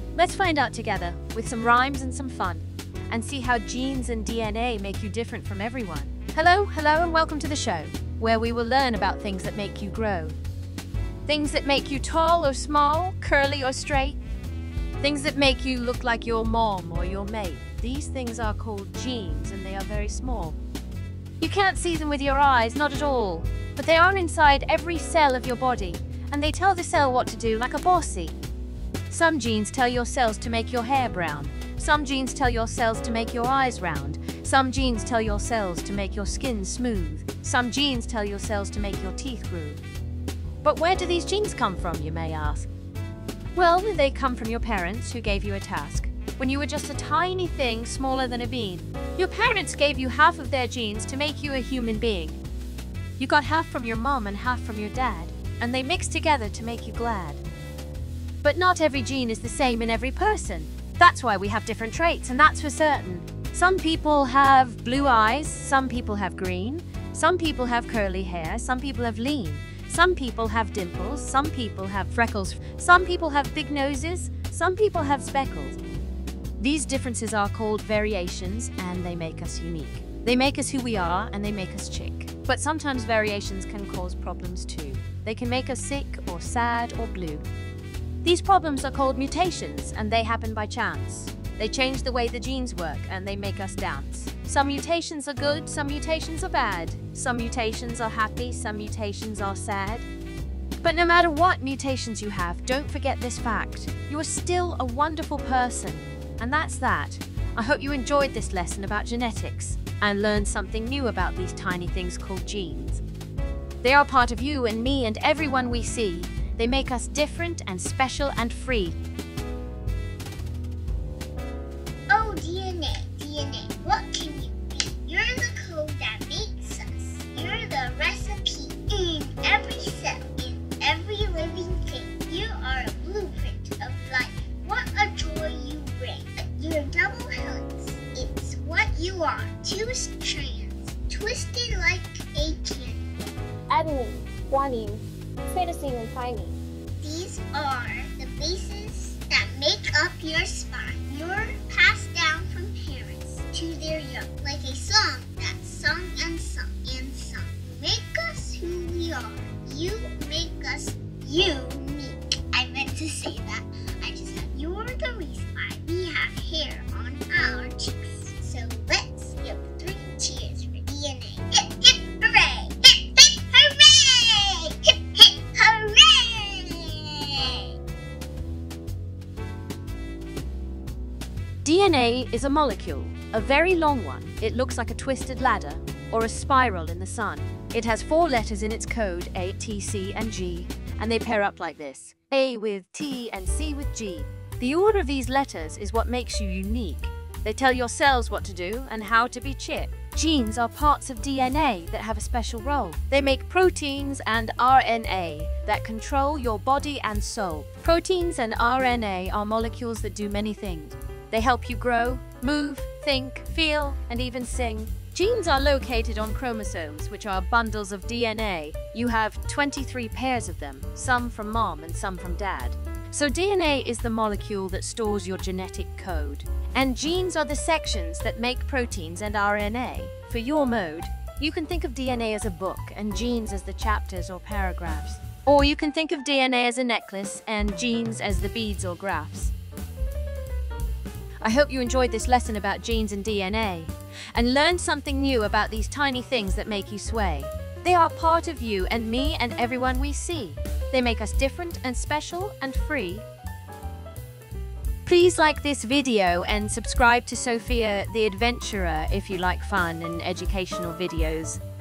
Let's find out together, with some rhymes and some fun, and see how genes and DNA make you different from everyone. Hello, and welcome to the show, where we will learn about things that make you grow. Things that make you tall or small, curly or straight. Things that make you look like your mom or your mate. These things are called genes, and they are very small. You can't see them with your eyes, not at all, but they are inside every cell of your body, and they tell the cell what to do like a bossy. Some genes tell your cells to make your hair brown. Some genes tell your cells to make your eyes round. Some genes tell your cells to make your skin smooth. Some genes tell your cells to make your teeth groove. But where do these genes come from, you may ask? Well, they come from your parents who gave you a task. When you were just a tiny thing smaller than a bean, your parents gave you half of their genes to make you a human being. You got half from your mom and half from your dad, and they mixed together to make you glad. But not every gene is the same in every person. That's why we have different traits, and that's for certain. Some people have blue eyes, some people have green, some people have curly hair, some people have lean, some people have dimples, some people have freckles, some people have big noses, some people have speckles. These differences are called variations, and they make us unique. They make us who we are, and they make us chick. But sometimes variations can cause problems too. They can make us sick or sad or blue. These problems are called mutations, and they happen by chance. They change the way the genes work, and they make us dance. Some mutations are good, some mutations are bad. Some mutations are happy, some mutations are sad. But no matter what mutations you have, don't forget this fact. You are still a wonderful person. And that's that. I hope you enjoyed this lesson about genetics and learned something new about these tiny things called genes. They are part of you and me and everyone we see. They make us different and special and free. Oh, DNA, what can you be? You're the code that makes us. You're the recipe in every cell, in every living thing. You are a blueprint of life. What a joy you bring. You're double helix. It's what you are. Two strands, twisted like a candle. Adenine, guanine, cytosine, and thymine. These are the bases that make up your spine. You're passed down from parents to their young, like a song that's sung and sung and sung. Make us who we are. You make us unique. I meant to say that. I just said you're the reason why we have hair on our cheeks. So let's give 3 cheers for DNA. Hip, hip, hooray! Hip, hip, hooray! Hip, hip, hooray! DNA is a molecule, a very long one. It looks like a twisted ladder or a spiral in the sun. It has 4 letters in its code, A, T, C, and G, and they pair up like this. A with T and C with G. The order of these letters is what makes you unique. They tell your cells what to do and how to be chick. Genes are parts of DNA that have a special role. They make proteins and RNA that control your body and soul. Proteins and RNA are molecules that do many things. They help you grow, move, think, feel, and even sing. Genes are located on chromosomes, which are bundles of DNA. You have 23 pairs of them, some from mom and some from dad. So DNA is the molecule that stores your genetic code. And genes are the sections that make proteins and RNA. For your mode, you can think of DNA as a book and genes as the chapters or paragraphs. Or you can think of DNA as a necklace and genes as the beads or graphs. I hope you enjoyed this lesson about genes and DNA and learned something new about these tiny things that make you sway. They are part of you and me and everyone we see. They make us different and special and free. Please like this video and subscribe to Sophia the Adventurer if you like fun and educational videos.